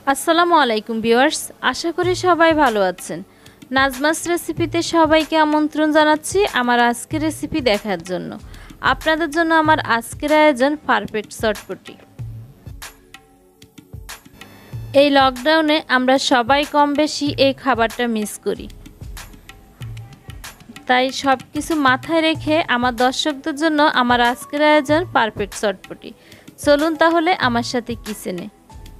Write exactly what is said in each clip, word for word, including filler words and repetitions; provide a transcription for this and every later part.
আসসালামু আলাইকুম ভিউয়ার্স, আশা করি সবাই ভালো আছেন। নাজমাস রেসিপিতে সবাইকে আমন্ত্রণ জানাচ্ছি আমার আজকের রেসিপি দেখার জন্য। আপনাদের জন্য আমার আজকের আয়োজন পারফেক্ট চটপটি। এই লকডাউনে আমরা সবাই কম বেশি এই খাবারটা মিস করি, তাই সব কিছু মাথায় রেখে আমার দর্শকদের জন্য আমার আজকের আয়োজন পারফেক্ট চটপটি। চলুন তাহলে আমার সাথে কিচেনে।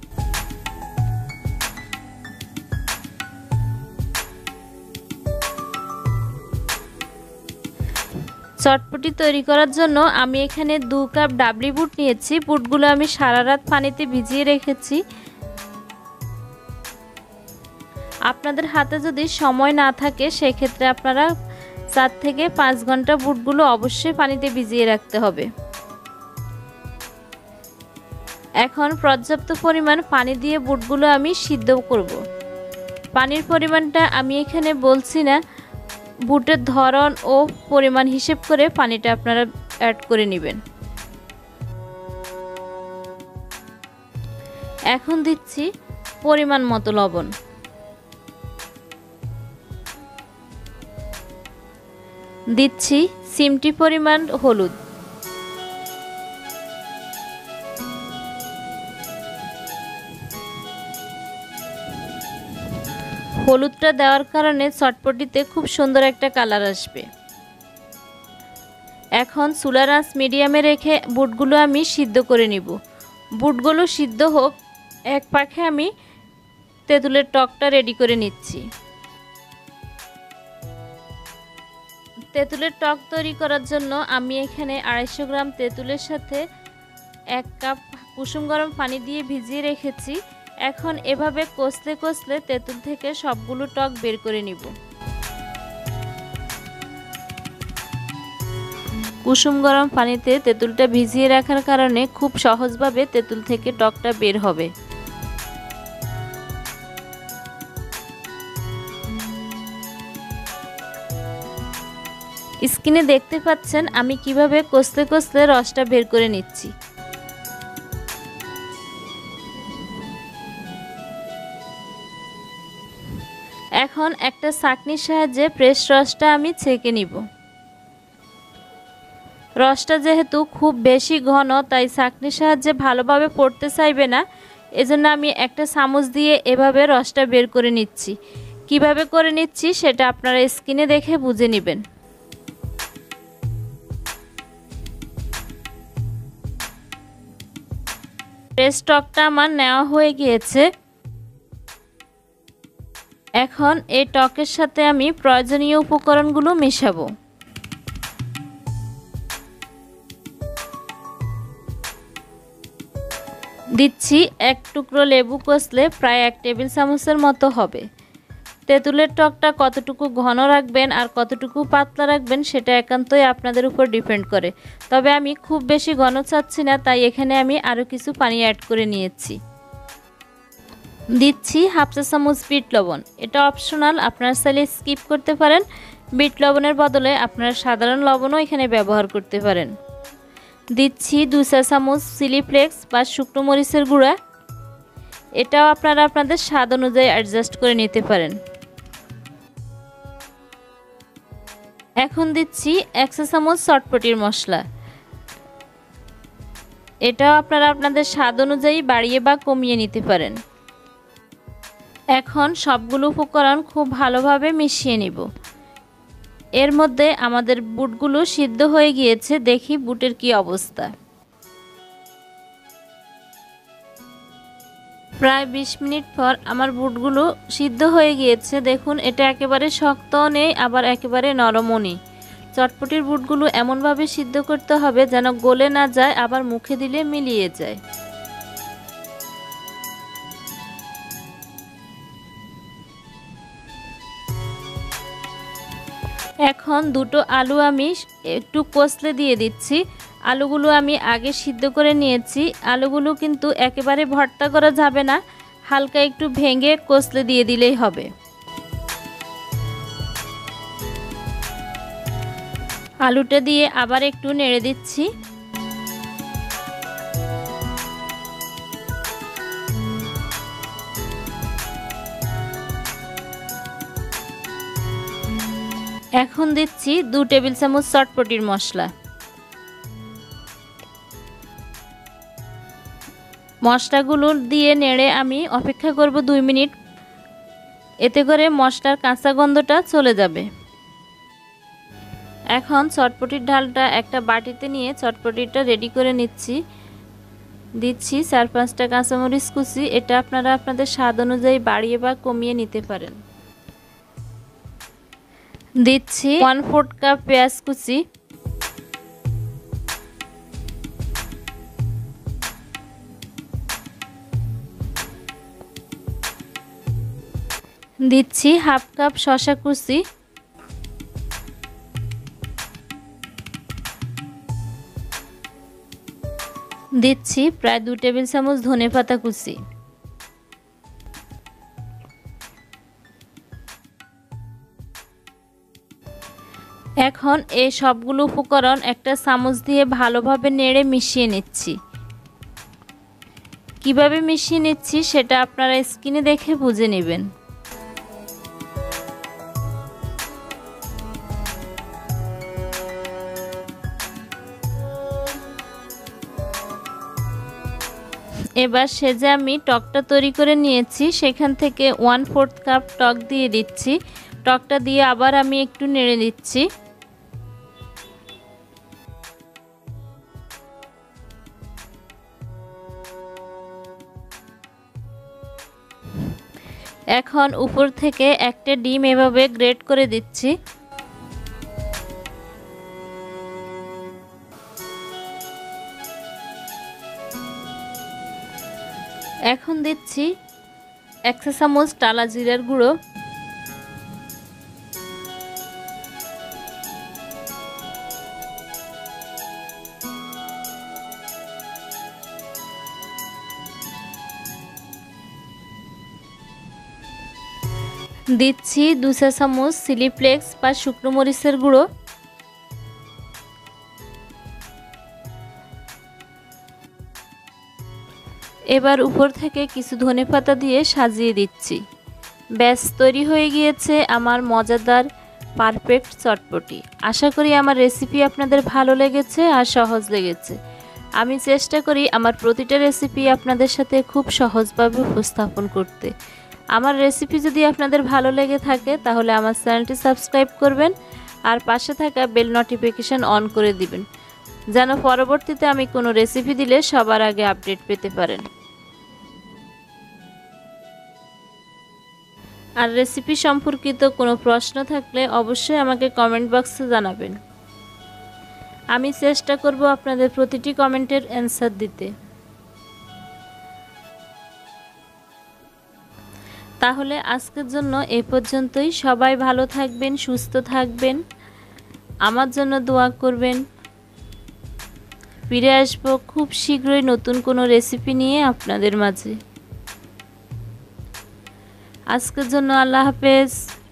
চটপটি তৈরি করার জন্য আমি এখানে দু কাপ ডাবলি বুট নিয়েছি। বুটগুলো আমি সারা রাত পানিতে ভিজিয়ে রেখেছি। আপনাদের হাতে যদি সময় না থাকে সেক্ষেত্রে আপনারা চার থেকে পাঁচ ঘন্টা বুটগুলো অবশ্যই পানিতে ভিজিয়ে রাখতে হবে। এখন পর্যাপ্ত পরিমাণ পানি দিয়ে বুটগুলো আমি সিদ্ধ করব। পানির পরিমাণটা আমি এখানে বলছি না, বুটের ধরন ও পরিমাণ হিসেব করে পানিটা আপনারা অ্যাড করে নেবেন। এখন দিচ্ছি পরিমাণ মতো লবণ, দিচ্ছি চিমটি পরিমাণ হলুদ, হলুদটা দেওয়ার কারণে চটপটিতে খুব সুন্দর একটা কালার আসবে। এখন চুলার আঁচ মিডিয়ামে রেখে বুটগুলো আমি সিদ্ধ করে নিব। বুটগুলো সিদ্ধ হোক, এক পাখে আমি তেঁতুলের টকটা রেডি করে নিচ্ছি। তেঁতুলের টক তৈরি করার জন্য আমি এখানে আড়াইশো গ্রাম তেঁতুলের সাথে এক কাপ কুসুম গরম পানি দিয়ে ভিজিয়ে রেখেছি। এখন এভাবে কষলে কষলে তেঁতুল থেকে সবগুলো টক বের করে নিব। কুসুম গরম পানিতে তেঁতুলটা ভিজিয়ে রাখার কারণে খুব সহজভাবে তেঁতুল থেকে টকটা বের হবে। স্ক্রিনে দেখতে পাচ্ছেন আমি কিভাবে কষলে কষলে রসটা বের করে নিচ্ছি। এখন একটা ছাঁকনির সাহায্যে ফ্রেশ রসটা আমি ছেঁকে নিব। রসটা যেহেতু খুব বেশি ঘন, তাই ছাঁকনির সাহায্যে ভালোভাবে পড়তে চাইবে না, এজন্য আমি একটা চামচ দিয়ে এভাবে রসটা বের করে নিচ্ছি। কিভাবে করে নিচ্ছি সেটা আপনারা স্ক্রিনে দেখে বুঝে নেবেন। ফ্রেশ টকটা আমার নেওয়া হয়ে গিয়েছে। এখন এই টকের সাথে আমি প্রয়োজনীয় উপকরণগুলো মেশাবো। দিচ্ছি এক টুকরো লেবু, কষলে প্রায় এক টেবিল চামচের মতো হবে। তেঁতুলের টকটা কতটুকু ঘন রাখবেন আর কতটুকু পাতলা রাখবেন সেটা একান্তই আপনাদের উপর ডিপেন্ড করে, তবে আমি খুব বেশি ঘন চাচ্ছি না, তাই এখানে আমি আরও কিছু পানি অ্যাড করে নিয়েছি। দিচ্ছি হাফ চা চামচ বিট লবণ, এটা অপশনাল, আপনারা চাইলে স্কিপ করতে পারেন। বিট লবণের বদলে আপনারা সাধারণ লবণও এখানে ব্যবহার করতে পারেন। দিচ্ছি দুই চা চামচ চিলি ফ্লেক্স বা শুকনো মরিচের গুঁড়া, এটাও আপনারা আপনাদের স্বাদ অনুযায়ী অ্যাডজাস্ট করে নিতে পারেন। এখন দিচ্ছি এক চা চামচ চটপটির মশলা, এটাও আপনারা আপনাদের স্বাদ অনুযায়ী বাড়িয়ে বা কমিয়ে নিতে পারেন। এখন সবগুলো উপকরণ খুব ভালোভাবে মিশিয়ে নিব। এর মধ্যে আমাদের বুটগুলো সিদ্ধ হয়ে গিয়েছে, দেখি বুটের কি অবস্থা। প্রায় বিশ মিনিট পর আমার বুটগুলো সিদ্ধ হয়ে গিয়েছে। দেখুন, এটা একেবারে শক্তও নেই আবার একেবারে নরমও নেই। চটপটির বুটগুলো এমনভাবে সিদ্ধ করতে হবে যেন গলে না যায়, আবার মুখে দিলে মিলিয়ে যায়। এখন দুটো আলু আমি একটু কষলে দিয়ে দিচ্ছি। আলুগুলো আমি আগে সিদ্ধ করে নিয়েছি। আলুগুলো কিন্তু একেবারে ভর্তা করা যাবে না, হালকা একটু ভেঙে কষলে দিয়ে দিলেই হবে। আলুটা দিয়ে আবার একটু নেড়ে দিচ্ছি। এখন দিচ্ছি দু টেবিল চামচ চটপটির মশলা। মশলাগুলো দিয়ে নেড়ে আমি অপেক্ষা করব দুই মিনিট, এতে করে মশলার কাঁচা গন্ধটা চলে যাবে। এখন চটপটির ঢালটা একটা বাটিতে নিয়ে চটপটিটা রেডি করে নিচ্ছি। দিচ্ছি চার পাঁচটা কাঁচামরিচ কুচি, এটা আপনারা আপনাদের স্বাদ অনুযায়ী বাড়িয়ে বা কমিয়ে নিতে পারেন। দিচ্ছি ওয়ান ফোর্থ কাপ পেঁয়াজ কুচি, দিচ্ছি হাফ কাপ শসা কুচি, দিচ্ছি প্রায় দু টেবিল চামচ ধনেপাতা কুচি। এখন এই সবগুলো উপকরণ একটা চামচ দিয়ে ভালোভাবে নেড়ে মিশিয়ে নিচ্ছি। কিভাবে মিশিয়ে নিচ্ছি সেটা আপনারা স্ক্রিনে দেখে বুঝে নেবেন। এবার সেজে আমি টকটা তৈরি করে নিয়েছি, সেখান থেকে ওয়ান ফোর্থ কাপ টক দিয়ে দিচ্ছি। টকটা দিয়ে আবার আমি একটু নেড়ে দিচ্ছি। এখন উপর থেকে একটা ডিম এভাবে গ্রেট করে দিচ্ছি। এখন দিচ্ছি এক চা চামচ টালা জিরার গুঁড়ো, দিচ্ছি দু চা চামচ চিলি ফ্লেক্স বা শুকনো মরিচের গুঁড়ো, এবার উপর থেকে কিছু ধনেপাতা দিয়ে সাজিয়ে দিচ্ছি। ব্যাস তৈরি হয়ে গিয়েছে আমার মজাদার পারফেক্ট চটপটি। আশা করি আমার রেসিপি আপনাদের ভালো লেগেছে আর সহজ লেগেছে। আমি চেষ্টা করি আমার প্রতিটা রেসিপি আপনাদের সাথে খুব সহজভাবে উপস্থাপন করতে। আমার রেসিপি যদি আপনাদের ভালো লেগে থাকে তাহলে আমার চ্যানেলটি সাবস্ক্রাইব করবেন আর পাশে থাকা বেল নোটিফিকেশন অন করে দিবেন, যেন পরবর্তীতে আমি কোনো রেসিপি দিলে সবার আগে আপডেট পেতে পারেন। আর রেসিপি সম্পর্কিত কোনো প্রশ্ন থাকলে অবশ্যই আমাকে কমেন্ট বক্সে জানাবেন। আমি চেষ্টা করব আপনাদের প্রতিটি কমেন্টের অ্যান্সার দিতে। তাহলে আজকের জন্য এই পর্যন্তই। সবাই ভালো থাকবেন, সুস্থ থাকবেন, আমার জন্য দোয়া করবেন। ফিরে আসবো খুব শীঘ্রই নতুন কোনো রেসিপি নিয়ে আপনাদের মাঝে। আজকের জন্য আল্লাহ হাফেজ।